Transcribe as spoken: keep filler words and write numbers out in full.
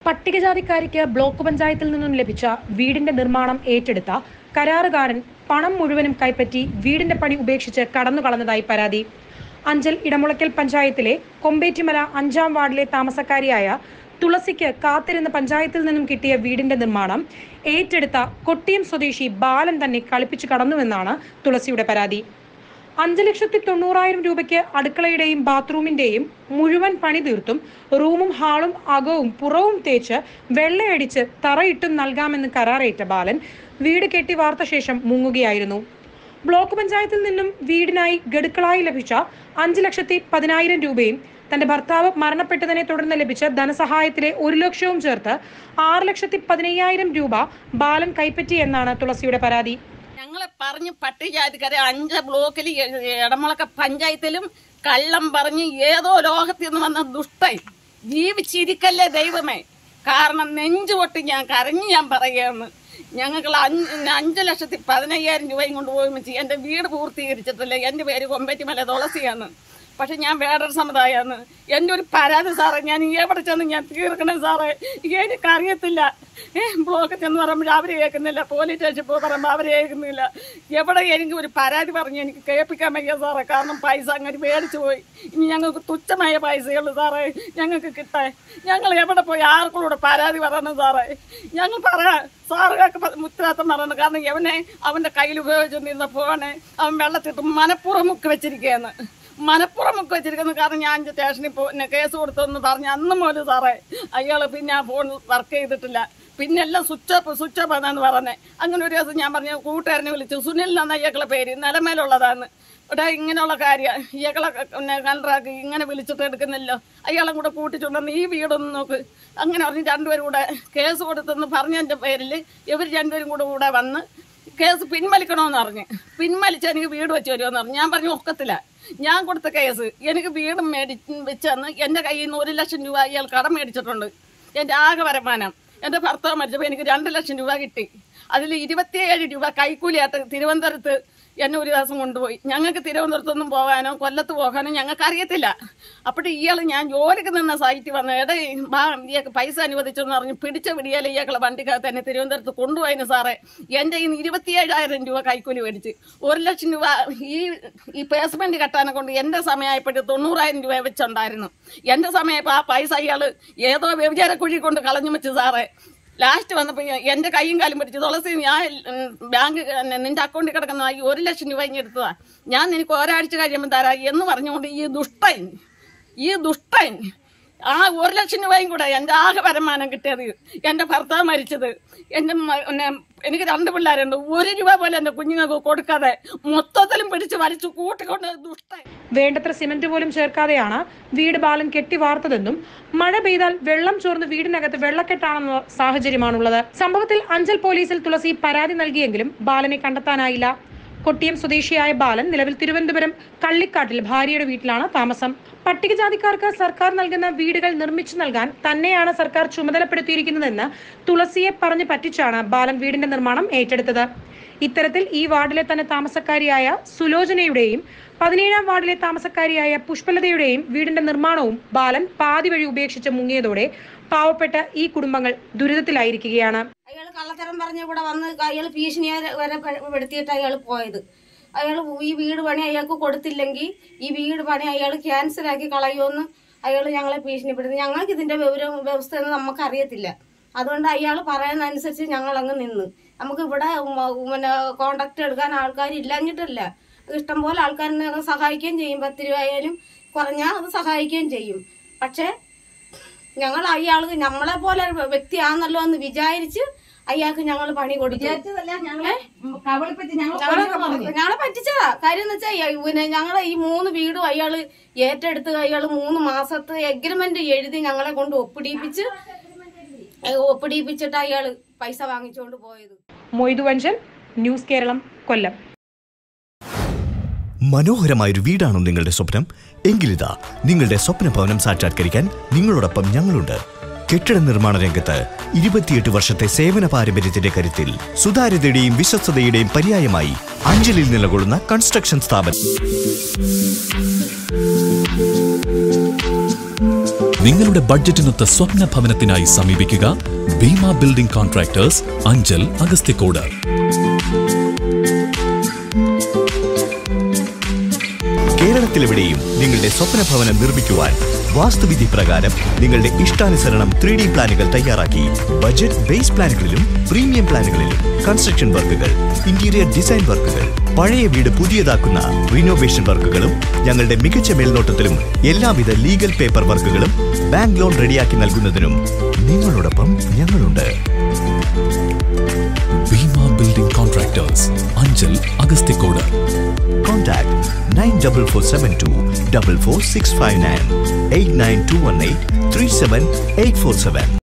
പട്ടികജാതിക്കാരിക്ക് block പഞ്ചായത്തിൽ നിന്നും ലഭിച്ച വീടിന്റെ നിർമ്മാണം ഏറ്റെടുത്ത കരാറുകാരൻ പണം മുഴുവനും കൈപ്പറ്റി വീടിന്റെ പണി ഉപേക്ഷിച്ച് കടന്നു കളഞ്ഞതായി പരാതി. അഞ്ചൽ ഇടമുളയ്ക്കൽ പഞ്ചായത്തിലെ കൊമ്പേറ്റിമല അഞ്ചാം വാർഡിലെ താമസക്കാരിയായ തുളസിക്ക് കാത്തിരുന്ന പഞ്ചായത്തിൽ നിന്നും കിട്ടിയ വീടിന്റെ നിർമ്മാണം ഏറ്റെടുത്ത കൊട്ടിയം സ്വദേശി ബാലൻ തന്നെ കളിപ്പിച്ചു കടന്നുവെന്നാണ് തുളസിയുടെ പരാതി. അഞ്ചു ലക്ഷത്തി തൊണ്ണൂറായിരം രൂപയ്ക്ക് അടുക്കളയുടെയും ബാത്റൂമിന്റെയും മുഴുവൻ പണി തീർത്തും റൂമും ഹാളും അകവും പുറവും തേച്ച് വെള്ളയടിച്ച് തറയിട്ടും നൽകാമെന്ന് കരാറേറ്റ ബാലൻ വീട് കെട്ടി വാർത്ത ശേഷം മുങ്ങുകയായിരുന്നു. ബ്ലോക്ക് പഞ്ചായത്തിൽ നിന്നും വീടിനായി ഗഡുക്കളായി ലഭിച്ച അഞ്ചു ലക്ഷത്തി പതിനായിരം രൂപയും തന്റെ ഭർത്താവ് മരണപ്പെട്ടതിനെ തുടർന്ന് ലഭിച്ച ധനസഹായത്തിലെ ഒരു ലക്ഷവും ചേർത്ത് ആറ് ലക്ഷത്തി പതിനയ്യായിരം രൂപ ബാലൻ കൈപ്പറ്റി എന്നാണ് തുളസിയുടെ പരാതി. ഞങ്ങളെ പറഞ്ഞ് പട്ടികജാതിക്കാരെ അഞ്ച് ബ്ലോക്കിൽ ഇടമുളക്ക പഞ്ചായത്തിലും കള്ളം പറഞ്ഞ് ഏതോ ലോകത്തിൽ നിന്ന് വന്ന ദുഷ്ടൻ ജീവിച്ചിരിക്കല്ലേ ദൈവമേ. കാരണം നെഞ്ചു പൊട്ടി ഞാൻ കരഞ്ഞ് ഞാൻ പറയുകയാണ്. ഞങ്ങൾ അഞ്ച് അഞ്ചു ലക്ഷത്തി പതിനയ്യായിരം രൂപയും കൊണ്ടുപോയി വെച്ച് എൻ്റെ വീട് പൂർത്തീകരിച്ചിട്ടില്ല. എൻ്റെ പേര് കൊമ്പേറ്റിമല തുളസിയാണ്. പക്ഷെ ഞാൻ വേറൊരു സമുദായമാണ്. എൻ്റെ ഒരു പരാതി സാറേ, ഞാൻ എവിടെ ചെന്ന് ഞാൻ തീർക്കണേ സാറേ, എനിക്കറിയത്തില്ല. ഏഹ് ബ്ലോക്ക് ചെന്ന് പറയുമ്പോൾ അവർ കേൾക്കുന്നില്ല, പോലീസ് സ്റ്റേഷൻ പോയി പറയുമ്പോൾ അവർ കേൾക്കുന്നില്ല. എവിടെ എനിക്ക് ഒരു പരാതി പറഞ്ഞ് എനിക്ക് കേൾപ്പിക്കാൻ വയ്യ സാറേ. കാരണം പൈസ അങ്ങനെ മേടിച്ചു പോയി. ഇനി ഞങ്ങൾക്ക് തുച്ഛമായ പൈസയുള്ളൂ സാറേ ഞങ്ങൾക്ക് കിട്ടാൻ. ഞങ്ങൾ എവിടെ പോയി ആർക്കൂടെ പരാതി പറയണം സാറേ? ഞങ്ങൾ പറയാം സാറുകൾക്ക് ഉത്തരവാദിത്തം പറയണം. കാരണം എവനെ അവൻ്റെ കയ്യിൽ ഉപയോഗിച്ചുകൊണ്ടിരുന്ന ഫോണ് അവൻ വെള്ളത്തിട്ട് മനപ്പുറം മുക്കി വെച്ചിരിക്കുകയാണ്. മനപ്പുറം മുക്കി വെച്ചിരിക്കുന്നു. കാരണം ഞാൻ സ്റ്റേഷനിൽ പോ കേസ് കൊടുത്തെന്ന് പറഞ്ഞ് അന്ന് മുതൽ സാറേ അയാൾ പിന്നെ ആ ഫോൺ വർക്ക് ചെയ്തിട്ടില്ല. പിന്നെ എല്ലാം സ്വിച്ച് ഓഫ് സ്വിച്ച് ഓഫ് എന്നാണ് പറഞ്ഞത്. അങ്ങനെ ഒരു ദിവസം ഞാൻ പറഞ്ഞു കൂട്ടുകാരനെ വിളിച്ചു. സുനിൽ എന്നാണ് ഇയാളെ പേര്, നിലമേലുള്ളതാണ്. ഇവിടെ ഇങ്ങനെയുള്ള കാര്യം ഇയാളെ പിന്നെ കണ്ടറാക്കി ഇങ്ങനെ വിളിച്ചിട്ട് എടുക്കുന്നില്ലോ. അയാളും കൂടെ കൂട്ടിച്ചുണ്ടെന്ന് ഈ വീടൊന്നും നോക്ക്. അങ്ങനെ പറഞ്ഞ് രണ്ടുപേരും കൂടെ കേസ് കൊടുത്തെന്ന് പറഞ്ഞതിൻ്റെ പേരിൽ ഇവർ രണ്ടുപേരും കൂടെ കൂടെ വന്ന് കേസ് പിൻവലിക്കണമെന്ന് പറഞ്ഞ് പിൻവലിച്ച് എനിക്ക് വീട് വെച്ച് വരുമെന്ന് പറഞ്ഞു. ഞാൻ പറഞ്ഞു ഒക്കത്തില്ല. ഞാൻ കൊടുത്ത കേസ് എനിക്ക് വീടും മേടി വെച്ചെന്ന് എൻ്റെ കയ്യിൽ നിന്ന് ഒരു ലക്ഷം രൂപ ഇയാൾ കടം മേടിച്ചിട്ടുണ്ട്. എൻ്റെ ആകെ വരുമാനം എൻ്റെ ഭർത്താവ് മരിച്ചപ്പോൾ എനിക്ക് രണ്ട് ലക്ഷം രൂപ കിട്ടി. അതിൽ ഇരുപത്തിയേഴ് രൂപ കൈക്കൂലിയായിട്ട് തിരുവനന്തപുരത്ത് എന്നെ ഒരു ദിവസം കൊണ്ടുപോയി. ഞങ്ങൾക്ക് തിരുവനന്തപുരത്തൊന്നും പോകാനോ കൊല്ലത്ത് പോകാനോ ഞങ്ങൾക്ക് അറിയത്തില്ല. അപ്പോഴേ ഇയാൾ ഞാൻ ജോലിക്ക് നിന്ന സൈറ്റിൽ വന്ന് എടേ ബാ ഇയാൾക്ക് പൈസ അനുവദിച്ചെന്ന് പറഞ്ഞ് പിടിച്ച പിടിയാൽ ഇയാളെ വണ്ടിക്കകത്ത് തന്നെ തിരുവനന്തപുരത്ത് കൊണ്ടുപോയതിന് സാറേ എൻ്റെ കയ്യിൽ നിന്ന് ഇരുപത്തിയേഴായിരം രൂപ കൈക്കൂലി മേടിച്ച് ഒരു ലക്ഷം രൂപ ഈ ഈ പേസ്മെന്റ് കെട്ടാനെ കൊണ്ട് എൻ്റെ സമയമായപ്പോഴേ തൊണ്ണൂറായിരം രൂപ വെച്ചുണ്ടായിരുന്നു. എൻ്റെ സമയപ്പോൾ ആ പൈസ ഇയാൾ ഏതോ വ്യഭിചാരക്കുഴി കൊണ്ട് കളഞ്ഞു വെച്ച് സാറേ. ലാസ്റ്റ് വന്നപ്പോൾ എൻ്റെ കൈയും കാലും പിടിച്ച് തുളസി ഞാൻ ബാങ്ക് നിന്റെ അക്കൗണ്ടിൽ കിടക്കുന്ന ഈ ഒരു ലക്ഷം രൂപ ഇങ്ങനെ എടുത്തതാ, ഞാൻ നിനക്ക് ഒരാഴ്ച കഴിയുമ്പോൾ തരാം എന്ന് പറഞ്ഞുകൊണ്ട് ഈ ദുഷ്ടൻ ഈ ദുഷ്ടൻ ആ ഒരു ലക്ഷം രൂപയും കൂടെ എൻ്റെ ആകെ വരുമാനം കിട്ടിയത്, എൻ്റെ ഭർത്താവ് മരിച്ചത്, എൻ്റെ എനിക്ക് രണ്ട് പിള്ളേരുണ്ട്, ഒരു രൂപ പോലെ എൻ്റെ കുഞ്ഞുങ്ങൾക്ക് കൊടുക്കാതെ മൊത്തത്തിലും പിടിച്ച് വലിച്ചു കൂട്ടിക്കൊണ്ട് ദുഷ്ടൻ. വേണ്ടത്ര സിമന്റ് പോലും ചേർക്കാതെയാണ് വീട് ബാലൻ കെട്ടി വാർത്തതെന്നും മഴ പെയ്താൽ വെള്ളം ചോർന്ന് വീടിനകത്ത് വെള്ളക്കെട്ടാണെന്ന സാഹചര്യമാണുള്ളത്. സംഭവത്തിൽ അഞ്ചൽ പോലീസിൽ തുളസി പരാതി നൽകിയെങ്കിലും ബാലനെ കണ്ടെത്താനായില്ല. കൊട്ടിയം സ്വദേശിയായ ബാലൻ നിലവിൽ തിരുവനന്തപുരം കള്ളിക്കാട്ടിൽ ഭാര്യയുടെ വീട്ടിലാണ് താമസം. പട്ടികജാതിക്കാർക്ക് സർക്കാർ നൽകുന്ന വീടുകൾ നിർമ്മിച്ചു നൽകാൻ തന്നെയാണ് സർക്കാർ ചുമതലപ്പെടുത്തിയിരിക്കുന്നതെന്ന് തുളസിയെ പറഞ്ഞു പറ്റിച്ചാണ് ബാലൻ വീടിന്റെ നിർമ്മാണം ഏറ്റെടുത്തത്. ഇത്തരത്തിൽ ഈ വാർഡിലെ തന്നെ താമസക്കാരിയായ സുലോചനയുടെയും പതിനേഴാം വാർഡിലെ താമസക്കാരിയായ പുഷ്പലതയുടെയും വീടിന്റെ നിർമ്മാണവും ബാലൻ പാതി വഴി ഉപേക്ഷിച്ച് മുങ്ങിയതോടെ പാവപ്പെട്ട ഈ കുടുംബങ്ങൾ ദുരിതത്തിലായിരിക്കുകയാണ്. അയാൾ കള്ളത്തരം പറഞ്ഞ കൂടെ വന്ന് അയാൾ ഭീഷണിയെ വരെ പെടുത്തിയിട്ട് അയാൾ പോയത്. അയാൾ ഈ വീട് പണി അയാൾക്ക് കൊടുത്തില്ലെങ്കിൽ ഈ വീട് പണി അയാൾ ക്യാൻസലാക്കി കളയുമെന്ന് അയാൾ ഞങ്ങളെ ഭീഷണിപ്പെടുത്തി. ഞങ്ങൾക്ക് ഇതിന്റെ വിവരം വ്യവസ്ഥ എന്ന് നമുക്ക് അറിയത്തില്ല. അതുകൊണ്ട് അയാൾ പറയുന്നതനുസരിച്ച് ഞങ്ങൾ അങ്ങ് നിന്ന്. നമുക്ക് ഇവിടെ പിന്നെ കോണ്ടാക്ട് എടുക്കാൻ ആൾക്കാർ ഇല്ലാഞ്ഞിട്ടല്ല, ഇഷ്ടംപോലെ ആൾക്കാരിനെ സഹായിക്കുകയും ചെയ്യും. പത്ത് രൂപ ആയാലും കുറഞ്ഞാൽ അത് സഹായിക്കുകയും ചെയ്യും. പക്ഷെ ഞങ്ങൾ അയാൾ നമ്മളെ പോലെ വ്യക്തിയാണല്ലോ എന്ന് വിചാരിച്ച് അയാൾക്ക് ഞങ്ങൾ പണി കൊടുത്തു. ഞങ്ങളെ പറ്റിച്ചതാ. കാര്യം എന്ന് വെച്ചാൽ പിന്നെ ഞങ്ങളെ ഈ മൂന്ന് വീടും അയാള് ഏറ്റെടുത്ത് അയാൾ മൂന്ന് മാസത്തെ എഗ്രിമെന്റ് എഴുതി ഞങ്ങളെ കൊണ്ട് ഒപ്പിടിപ്പിച്ച് ഒപ്പിടിപ്പിച്ചിട്ട് അയാള് പൈസ വാങ്ങിച്ചുകൊണ്ട് പോയത്. മൊയ്തു വഞ്ചൻ, ന്യൂസ് കേരളം, കൊല്ലം. മനോഹരമായൊരു വീടാണോ നിങ്ങളുടെ സ്വപ്നം? എങ്കിലിതാ നിങ്ങളുടെ സ്വപ്ന ഭവനം സാക്ഷാത്കരിക്കാൻ നിങ്ങളോടൊപ്പം ഞങ്ങളുണ്ട്. കെട്ടിട നിർമ്മാണ രംഗത്ത് ഇരുപത്തിയെട്ട് വർഷത്തെ സേവന പാരമ്പര്യത്തിന്റെ കരുത്തിൽ സുതാര്യതയുടെയും വിശ്വസ്തതയുടെയും പര്യായമായി അഞ്ചലിൽ നിലകൊള്ളുന്ന കൺസ്ട്രക്ഷൻ സ്ഥാപനം. നിങ്ങളുടെ ബഡ്ജറ്റിനൊത്ത സ്വപ്ന ഭവനത്തിനായി സമീപിക്കുക ഭീമ ബിൽഡിംഗ് കോൺട്രാക്ടേഴ്സ്, അഞ്ചൽ, അഗസ്ത്യക്കോട്. കേരളത്തിലെവിടെയും നിങ്ങളുടെ സ്വപ്ന ഭവനം നിർമ്മിക്കുവാൻ വാസ്തുവിധി പ്രകാരം നിങ്ങളുടെ ഇഷ്ടാനുസരണം ത്രീ ഡി പ്ലാനുകൾ തയ്യാറാക്കി ബജറ്റ് ബേസ് പ്ലാനുകളിലും പ്രീമിയം പ്ലാനുകളിലും കൺസ്ട്രക്ഷൻ വർക്കുകൾ, ഇന്റീരിയർ ഡിസൈൻ വർക്കുകൾ, പഴയ വീട് പുതിയതാക്കുന്ന റിനോവേഷൻ വർക്കുകളും ഞങ്ങളുടെ മികച്ച മേൽനോട്ടത്തിലും എല്ലാവിധ ലീഗൽ പേപ്പർ വർക്കുകളും ബാങ്ക് ലോൺ റെഡിയാക്കി നൽകുന്നതിനും നിങ്ങളോടൊപ്പം ഞങ്ങളുണ്ട്. Bhima building contractors, Anchal, Agasthyakode. Contact nine four four seven two four four six five nine eight nine two one eight three seven eight four seven.